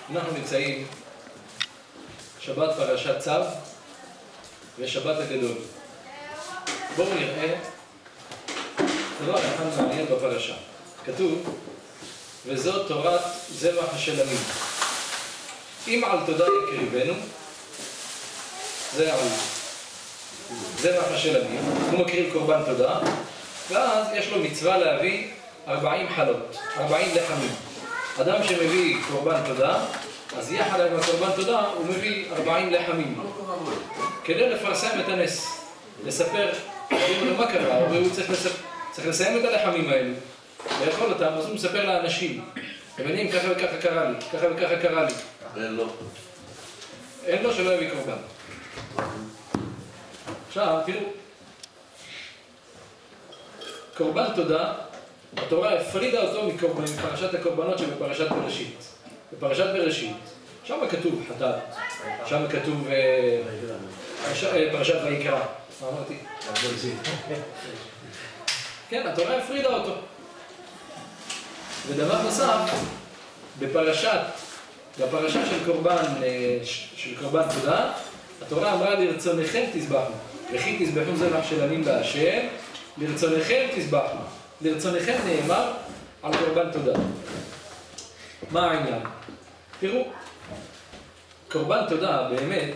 אנחנו נמצאים שבת פרשת צו ושבת הגדול. בואו נראה דבר אחד מעניין בפרשה. כתוב, וזאת תורת זבח השלמים. אם על תודה יקריבנו, זה על זבח השלמים, הוא מקריב קורבן תודה, ואז יש לו מצווה להביא 40 חלות, 40 לחמים. אדם שמביא קורבן תודה, אז יחד עם הקורבן תודה הוא מביא 40 לחמים. כדי לפרסם את הנס, לספר מה קרה, הוא צריך לסיים את הלחמים האלו, לאכול אותם, אז הוא מספר לאנשים. הם יודעים, ככה וככה קרה לי, ככה וככה קרה לי. אין לו שלא יביא קורבן. עכשיו, תראו, קורבן תודה, התורה הפרידה אותו מפרשת הקורבנות שבפרשת בראשית. בפרשת בראשית, שם כתוב חטאת, שם כתוב פרשת ויקרא. מה אמרתי? כן, התורה הפרידה אותו. ודבר נוסף, בפרשה של קורבן תודה, התורה אמרה לרצונכם תזבחו. וכי תזבחו זבח שלמים להשם, לרצונכם תזבחו. לרצונכם נאמר על קורבן תודה. מה העניין? תראו, קורבן תודה באמת,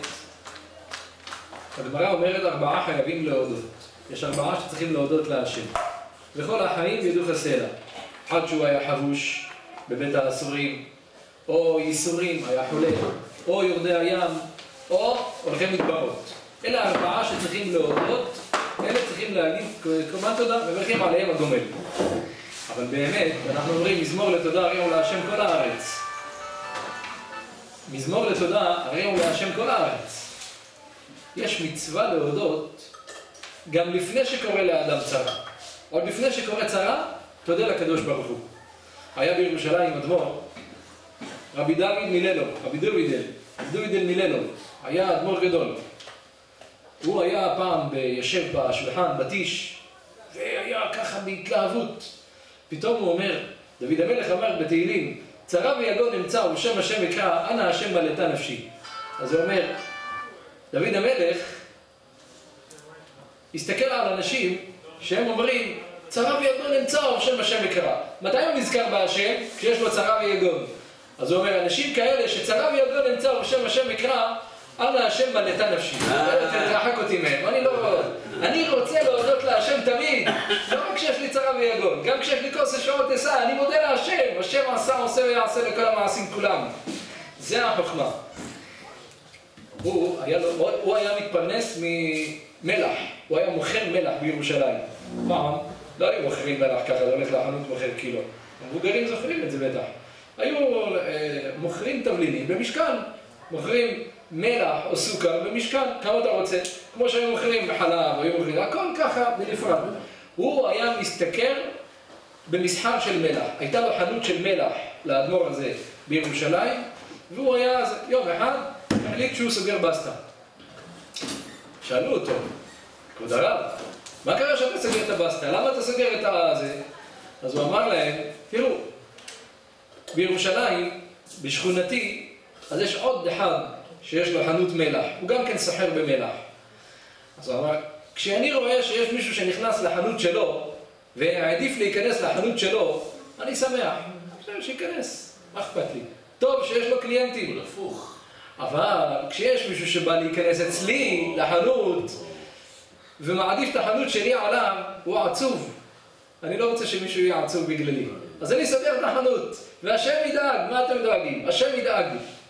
הגמרא אומרת 4 חייבים להודות. יש 4 שצריכים להודות להשם. וכל החיים ידעו חסלה. עד שהוא היה חבוש בבית האסורים, או ייסורים, היה חולה, או יורדי הים, או הולכי מדברות. אלה 4 שצריכים להודות, אלה צריכים להגיד קורבן תודה, ומברכים עליהם הגומל. אבל באמת, אנחנו אומרים, מזמור לתודה הריעו להשם כל הארץ. מזמור לתודה הריעו להשם כל הארץ. יש מצווה להודות גם לפני שקורה לאדם צרה. עוד לפני שקורה צרה, תודה לקדוש ברוך הוא. היה בירושלים אדמו"ר, רבי דוד מיללוב, רבי דוידל מיללוב, היה אדמו"ר גדול. הוא היה פעם יושב בשולחן, בתיש, והיה ככה בהתלהבות. פתאום הוא אומר, דוד המלך אמר בתהילים, צרה ויגון אמצא ובשם השם יקרא, אנא השם מלאתה נפשי. אז הוא אומר, דוד המלך הסתכל על אנשים שהם אומרים, צרה ויגון אמצא ובשם השם יקרא. מתי הוא נזכר בהשם? כשיש לו צרה ויגון. אז הוא אומר, אנשים כאלה שצרה ויגון אמצא ובשם השם יקרא, אנא השם מלאתה נפשי. תרחק אותי מהם, אני רוצה להודות להשם תמיד, לא רק כשיש לי צרה ויגון, גם כשיש לי כוס שעות אשא, אני מודה להשם, השם עשה, עושה ויעשה לכל המעשים כולם. זה החוכמה. הוא היה מתפרנס ממלח, הוא היה מוכר מלח בירושלים. פעם לא היו מוכרים מלח ככה, לא הולך לחנות מוכר קילו. המבוגרים זוכרים את זה בטח. היו מוכרים תבלינים במשקל, מוכרים מלח או סוכר במשקל, כמה אתה רוצה? כמו שהיו מוכרים בחלב, היו מוכרים, הכל ככה בנפרד. הוא היה מסתכר במסחר של מלח. הייתה לו חנות של מלח לאדמו"ר הזה בירושלים, והוא היה יום אחד, החליט שהוא סוגר בסטה. שאלו אותו, כבוד הרב, מה קרה שאתה סוגר את הבסטה? למה אתה סוגר את הזה? אז הוא אמר להם, תראו, בירושלים, בשכונתי, אז יש עוד אחד שיש לו חנות מלח, הוא גם כן סוחר במלח. אז הוא אמר, כשאני רואה שיש מישהו שנכנס לחנות שלו, ועדיף להיכנס לחנות שלו, אני שמח. שייכנס, מה אכפת לי? טוב שיש לו קליינטים. הפוך. אבל כשיש מישהו שבא להיכנס אצלי לחנות, ומעדיף את החנות שלי עליו, הוא עצוב. אני לא רוצה שמישהו יהיה עצוב בגללי. אז אני סוגר את החנות, והשם ידאג. מה אתם דואגים? השם ידאג.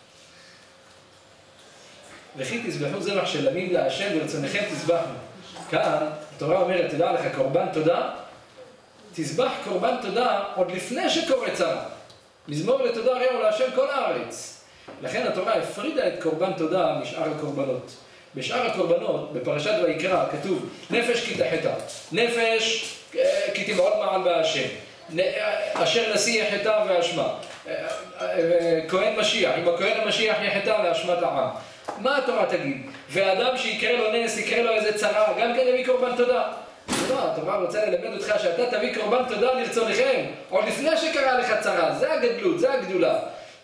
וכי תזבחו זבח שלמים להשם ולרצונכם תזבחו. כאן התורה אומרת, תדע לך, קורבן תודה, תזבח קורבן תודה עוד לפני שקורה צרה. מזמור לתודה הריעו להשם כל הארץ. לכן התורה הפרידה את קורבן תודה משאר הקורבנות. בשאר הקורבנות, בפרשת ויקרא, כתוב, נפש כי תחטא, נפש כי תבעט מעל בהשם, אשר נשיא יחטא ואשמה, כהן משיח, אם הכהן המשיח יחטא ואשמת העם. מה התורה תגיד? ואדם שיקרה לו נס, יקרה לו איזה צרה, גם כן יביא קורבן תודה. לא, התורה רוצה ללמד אותך שאתה תביא קורבן תודה לרצונכם, עוד לפני שקרה לך צרה, זה הגדלות, זה הגדולה.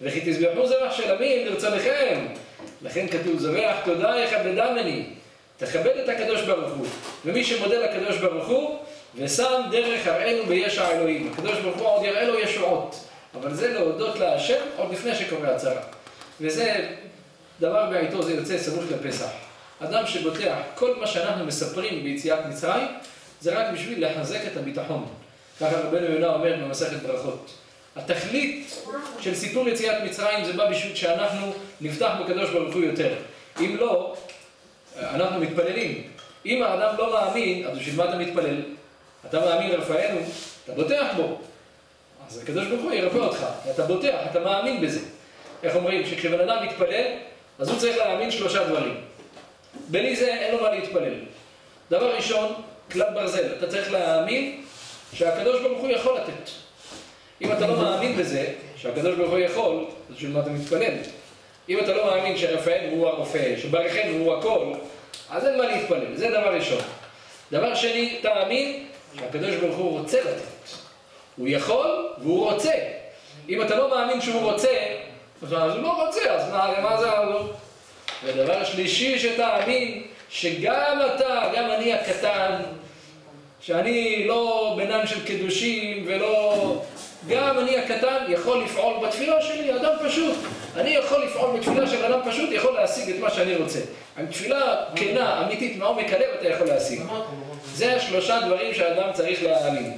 וכי תזבחו זבח של עמים לרצונכם. לכן כתוב, זבח תודה יכבדם אני. תכבד את הקדוש ברוך הוא. ומי שמודה לקדוש ברוך הוא, ושם דרך הראינו בישע האלוהים. הקדוש ברוך הוא עוד יראה לו ישועות. אבל זה להודות להשם עוד לפני שקורה הצרה. וזה דבר בעיתו, זה יוצא סמוך לפסח. אדם שבוטח, כל מה שאנחנו מספרים ביציאת מצרים, זה רק בשביל לחזק את הביטחון. ככה רבנו יונה אומר במסכת ברכות. התכלית של סיפור יציאת מצרים זה בא בשביל שאנחנו נפתח בקדוש ברוך הוא יותר. אם לא, אנחנו מתפללים. אם האדם לא מאמין, אז בשביל מה אתה מתפלל? אתה מאמין רפאנו, אתה בוטח בו. אז הקדוש ברוך הוא ירפא אותך. אתה בוטח, אתה מאמין בזה. איך אומרים? שכשבן אדם מתפלל, אז הוא צריך להאמין 3 דברים. בלי זה אין לו מה להתפלל. דבר ראשון, כלל ברזל. אתה צריך להאמין שהקדוש ברוך הוא יכול לתת. אם אתה לא מאמין בזה, שהקדוש ברוך הוא יכול, אז בשביל מה אתה מתפלל? אם אתה לא מאמין שרפאנו הוא הרופא, שברכנו הוא הכל, אז אין מה להתפלל. זה דבר ראשון. דבר שני, תאמין שהקדוש ברוך הוא רוצה לתת. הוא יכול והוא רוצה. אם אתה לא מאמין שהוא רוצה, אז הוא לא רוצה, אז מה זה? ודבר שלישי, שתאמין שגם אתה, גם אני הקטן, שאני לא בינם של קדושים ולא... גם אני הקטן יכול לפעול בתפילה שלי, אדם פשוט. אני יכול לפעול בתפילה של אדם פשוט, יכול להשיג את מה שאני רוצה. עם תפילה כנה, אמיתית, מעומק הלב, אתה יכול להשיג. זה 3 דברים שהאדם צריך להאמין.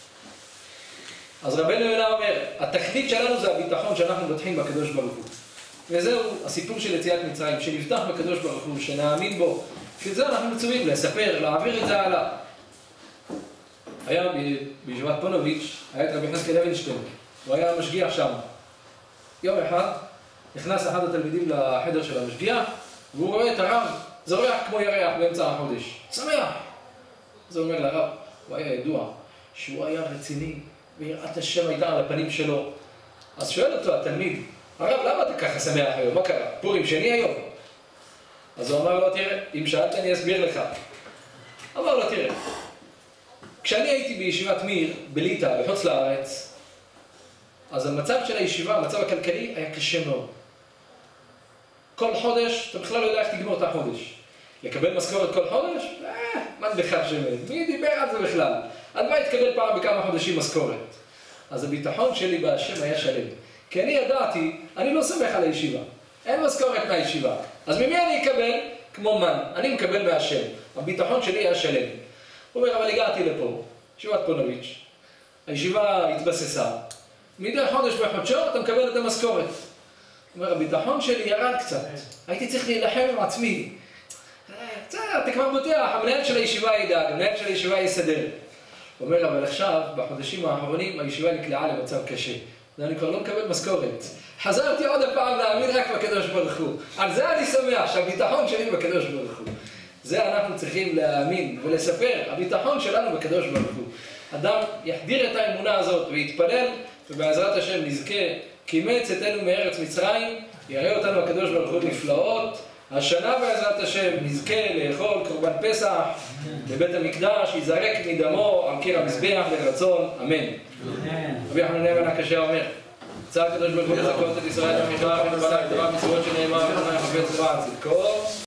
אז רבנו יונה אומר, התכלית שלנו זה הביטחון שאנחנו בוטחים בקדוש ברוך הוא. וזהו הסיפור של יציאת מצרים, שנפתח בקדוש ברוך הוא, שנאמין בו. שזה אנחנו מצווים לספר, להעביר את זה הלאה. היה בישיבת פונוביץ', היה את רבי יחזקאל לוינשטיין, הוא היה משגיח שם. יום אחד נכנס אחד התלמידים לחדר של המשגיח, והוא רואה את הרב זורח כמו ירח באמצע החודש. שמח! אז הוא אומר לרב, הוא היה ידוע שהוא היה רציני, ויראת השם הייתה על הפנים שלו. אז שואל אותו התלמיד, הרב, למה אתה ככה שמח היום? מה קרה? פורים שני היום? אז הוא אמר לו, תראה, אם שאלת אני אסביר לך. אמר לו, תראה, כשאני הייתי בישיבת מיר, בליטא, בחוץ לארץ, אז המצב של הישיבה, המצב הכלכלי, היה קשה מאוד. כל חודש, אתה בכלל לא יודע איך תגמור את החודש. לקבל משכורת כל חודש? מה בכלל שמן? מי דיבר על זה בכלל? על מה התקבל פעם בכמה חודשים משכורת? אז הביטחון שלי בהשם היה שלם. כי אני ידעתי, אני לא סומך על הישיבה. אין משכורת מהישיבה. אז ממי אני אקבל? כמו מן. אני מקבל מהשם. הביטחון שלי היה שלם. הוא אומר, אבל הגעתי לפה, ישיבת פונוביץ', הישיבה התבססה, מדי חודש בחודשו אתה מקבל את המשכורת. הוא אומר, הביטחון שלי ירד קצת, הייתי צריך להילחם עם עצמי. אתה כבר בוטח, המנהל של הישיבה ידאג, המנהל של הישיבה יסדר. הוא אומר, אבל עכשיו, בחודשים האחרונים, הישיבה נקלעה למצב קשה. ואני כבר לא מקבל משכורת. חזרתי עוד הפעם להאמין רק בקדוש ברוך הוא. על זה אני שמח, שהביטחון שלי בקדוש ברוך הוא. זה אנחנו צריכים להאמין ולספר, הביטחון שלנו בקדוש ברוך הוא. אדם יחדיר את האמונה הזאת ויתפלל, ובעזרת השם נזכה, קימץ אתנו מארץ מצרים, יראה אותנו הקדוש ברוך הוא נפלאות. השנה בעזרת השם נזכה לאכול קורבן פסח בבית המקדש, יזרק מדמו על קיר המזבח לרצון, אמן. רבי יוחנן בן הקשה אומר, צער הקדוש ברוך הוא לזכות את ישראל המחר ונבלה את דבר מצוות שנאמר ונאמר חפץ רע צדקו